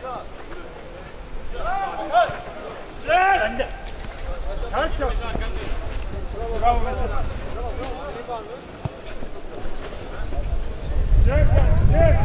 Bende. Kaç yap? Bravo Mete. Çek, çek.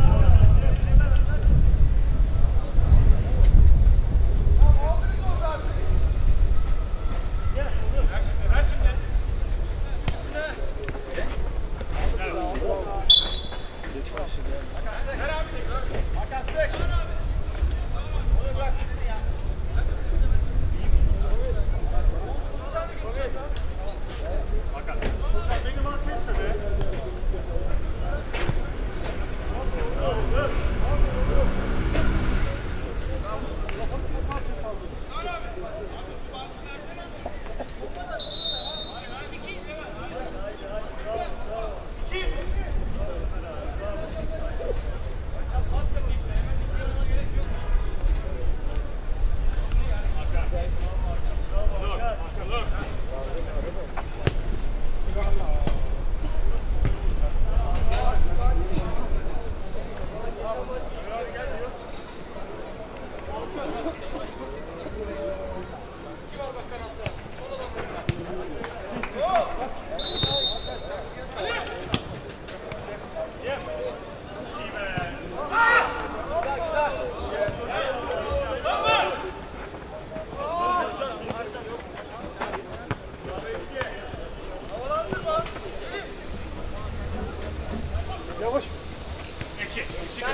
Yavaş. Ekşi.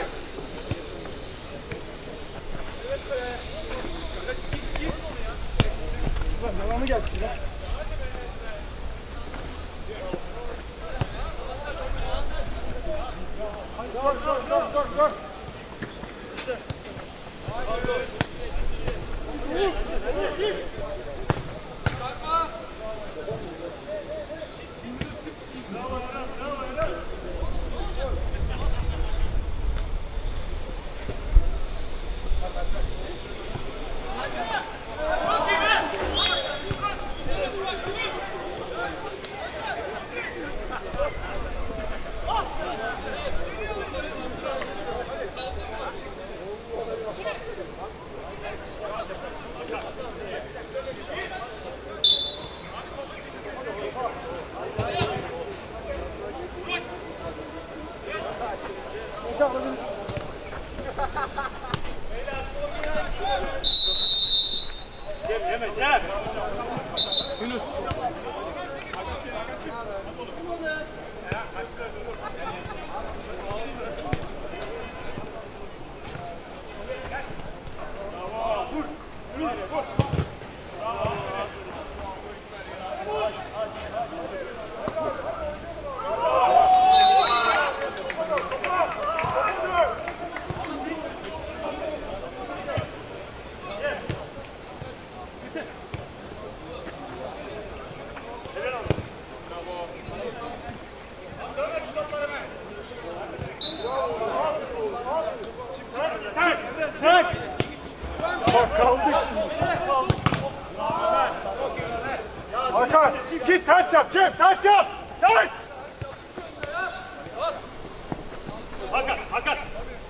Devamı gelsin ya. Dur. Cem. Yunus. Hakan, git ters yap Cem, ters yap! Ters! Hakan!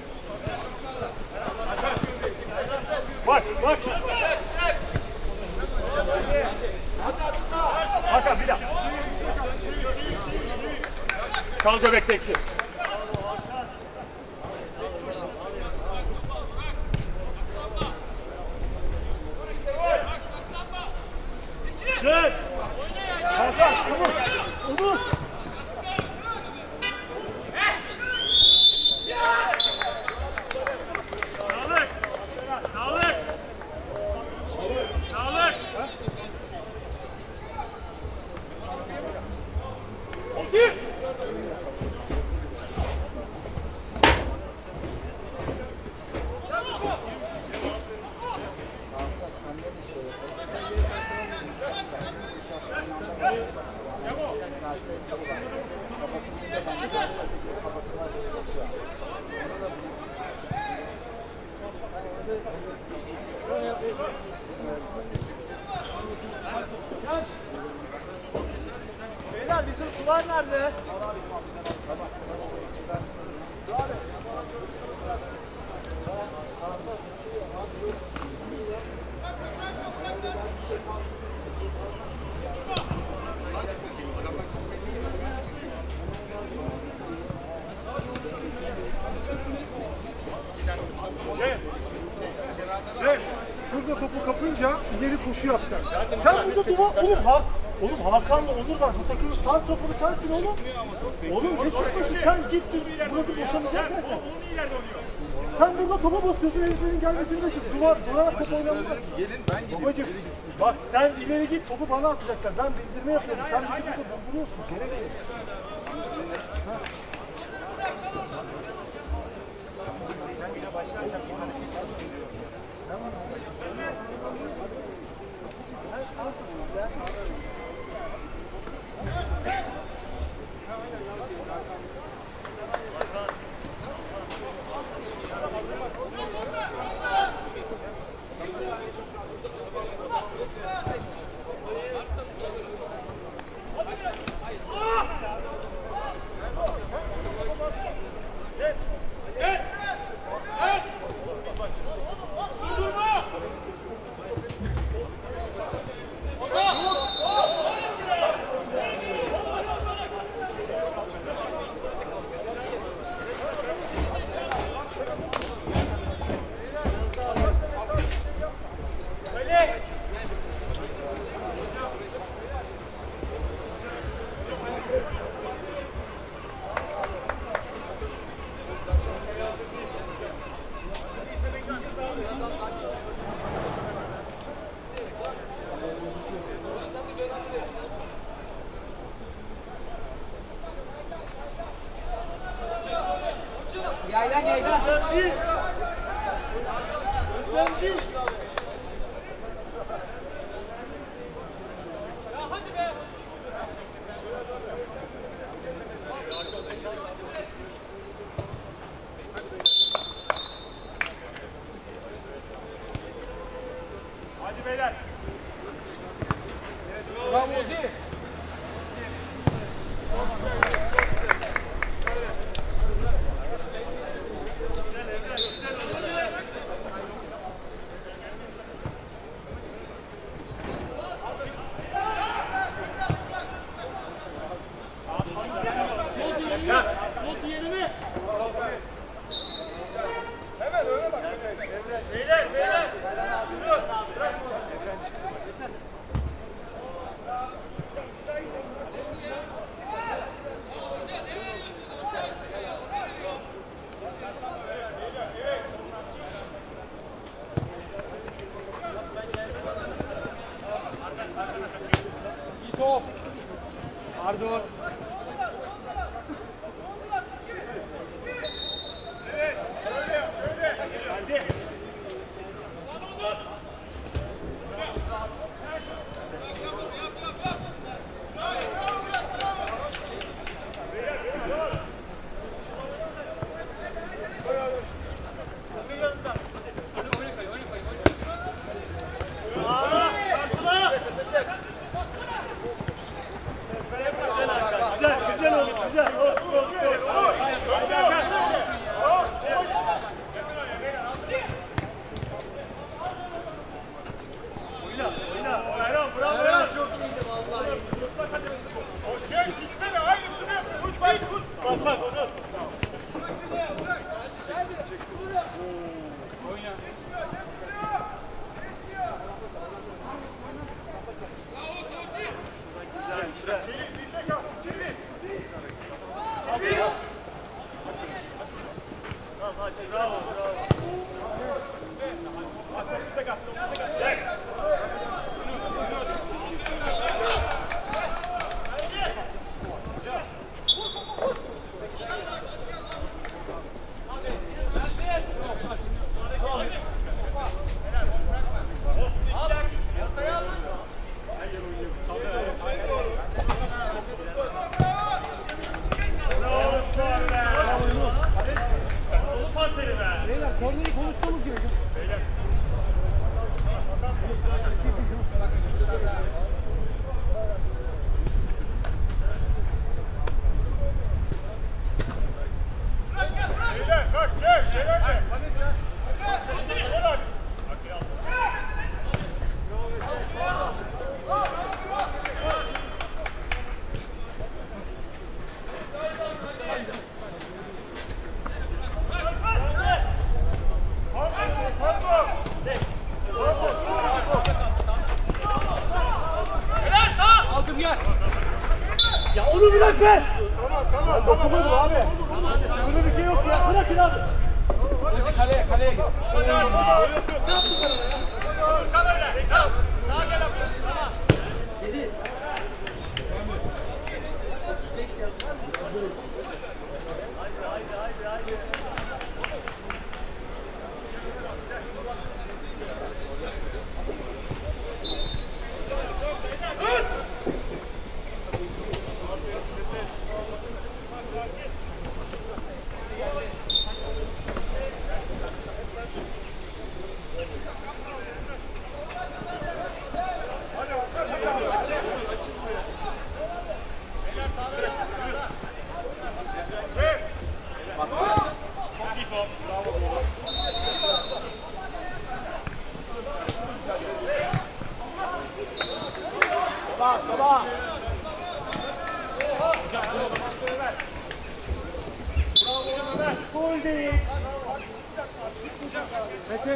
Bak! Hakan bir daha! Kal göbekteki. Gel! Hakan, Umut! Sağlık! Beyler bizim sular nerede? Tamam. Şurada topu kapınca ileri koşu yapsan. Sen burada duvar oğlum Hakan'la Onur var. Bu takımın santrafonu sensin oğlum. Oğlum ne çıkmışsın sen git burası boşanacak zaten. Sen burada topa basıyorsun heriflerin gelmesini bekliyorsun. Duvara top oynanmaz. Babacım bak sen ileri git topu bana atacaklar. Ben bildirme yapıyorum. Sen bizi burada durduruyorsun. Gerek yok. Hadi beyler. Bravo Ozi. Top. Pardon. bırak be! Tamam. Dokunmadım abi. Böyle bir şey yok ya. Bırakın abi. Ozi kaleye git. Kal öyle. Kal. Sağa gel abi. Tamam. Haydi. Çok iyi top. Bravo. Sabah. Gol değil. Mete.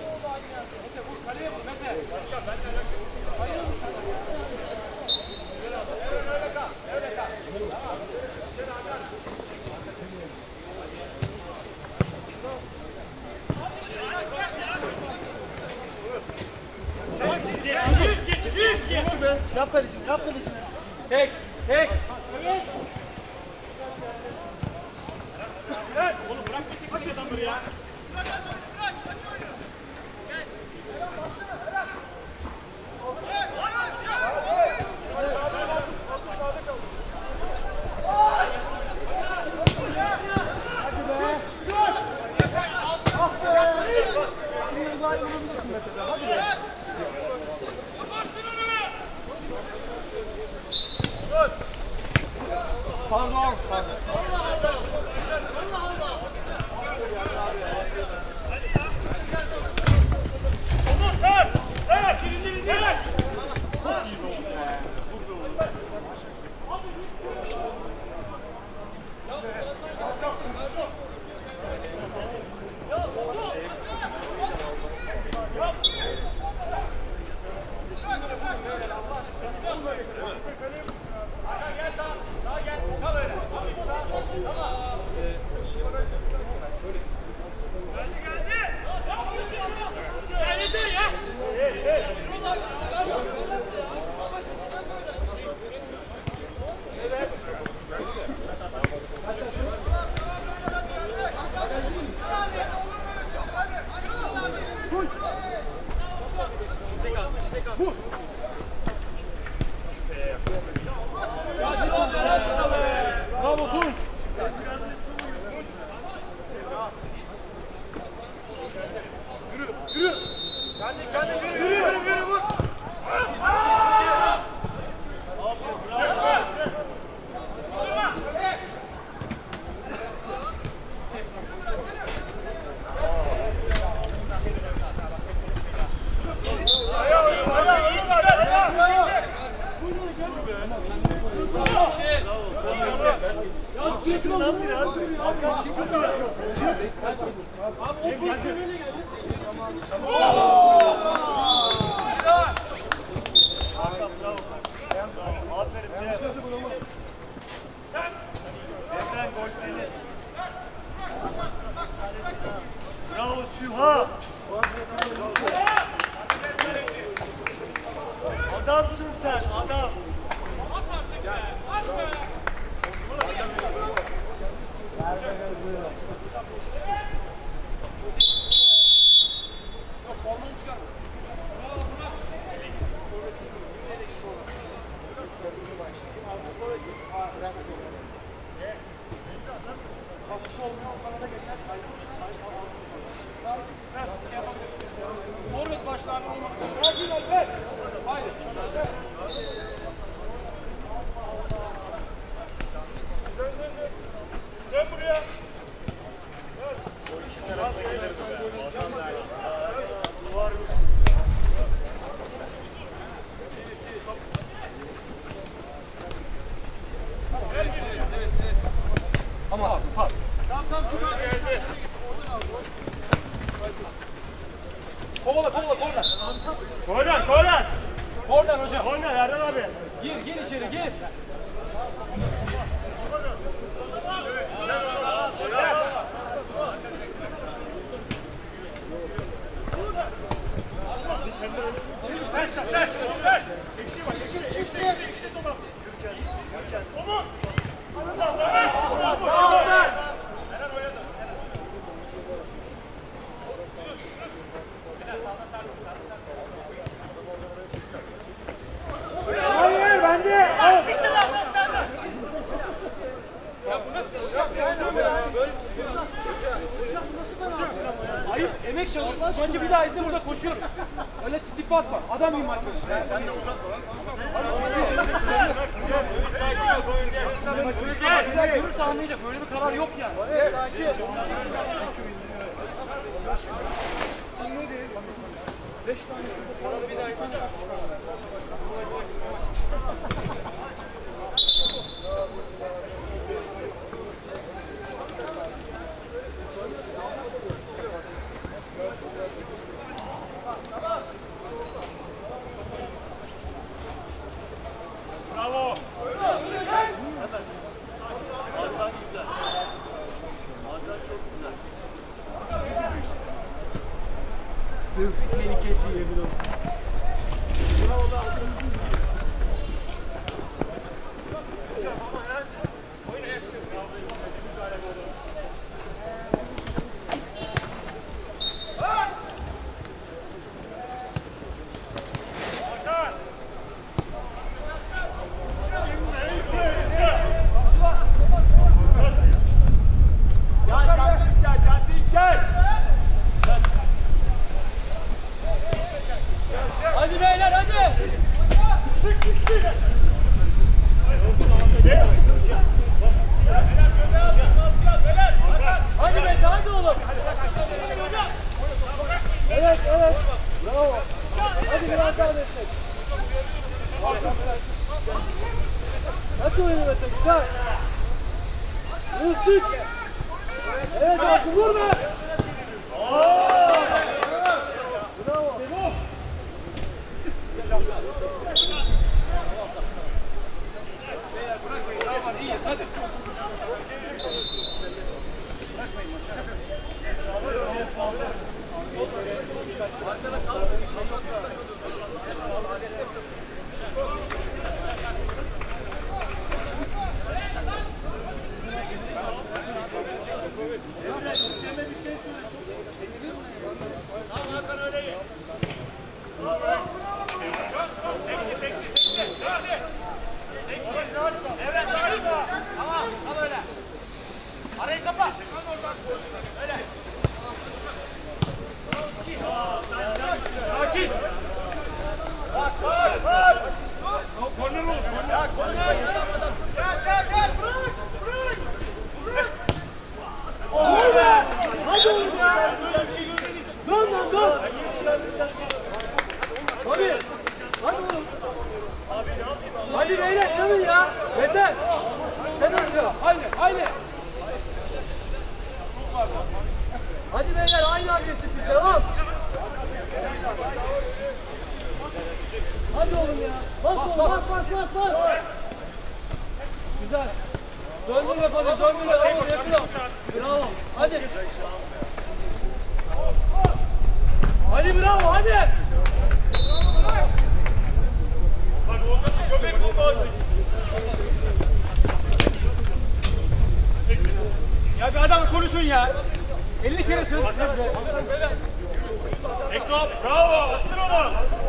Yap kardeşim. Tek. Evet. Oğlum bırak bir tek adamları ya. Pardon. Umut ver. Evet. İndir. Çok iyi oldu ya. Bravo Tunç. Yürü vur. Çıkın biraz. Hakan çıkın biraz. Abi o pozisyona geldi. Hakan bravo. Aferin Cem. Emren gol senin. Bravo Süha. Adamsın sen, adam. Forvet başlarına olmak. Acil Alper. Haydi. Dön buraya. Duvar Ama abi pat. Tam çok geldi. Kovala. Korner. Oradan hocam. Korner Erdem abi. Gir içeri gir. Hayır bende. Ya bu nasıl ya? Ayıp, emek çalıyor. Önce bir daha izle, burada koşuyorum. Öyle tip atma. Adam gibi maç. Sen de uzatma lan. Görürse anlayacak. Böyle bir karar yok yani. Sakin. Sen ne değil? 5 tane şurada bir daha çıkarlar. Bravo. Sınıfı tehlikesi yemin olsun. Hadi beyler hadi. Hadi Mete hadi oğlum. Evet evet. Bravo. Hadi biraz daha destek. Kaç oyunu Mete güzel. Müzik. Evet abi vur be. Bravo. Hadi. Arayı kapa. Öyle. Sakin. Bak. Korner oldu. Ya korner. Gel. Bırak. Vur be. Hadi oğlum ya. Dön lan dön. Hadi. Hadi oğlum. Hadi beyler canım ya. Yeter. Sen önce. Haydi. Hadi beyler aynı agresiflik devam. Hadi oğlum ya. Bas oğlum bas. Güzel. Döndür yapalım döndür. Bravo yakın. Bravo. Hadi. Hadi bravo hadi. Bak ortası göbek buldu. Ya bir adamla konuşun ya. 50 kere söz. Ekop. Bravo. Attır onu.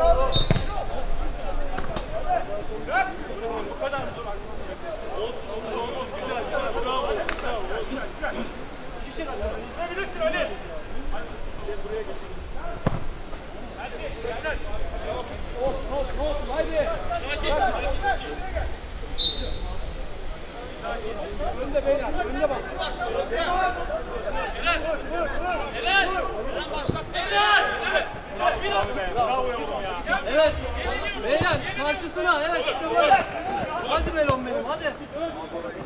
Bu kadar mı zor? Olsun. Güzel. Bravo. Güzel. Ne bilirsin Ali? Buraya geçin. Hadi. Olsun haydi. Önde beyler, önde bas. Bravo yavrum ya. Evet. Beyler karşısına evet işte böyle. Hadi melon benim hadi.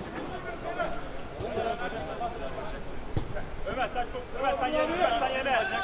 Ömer sen yeme.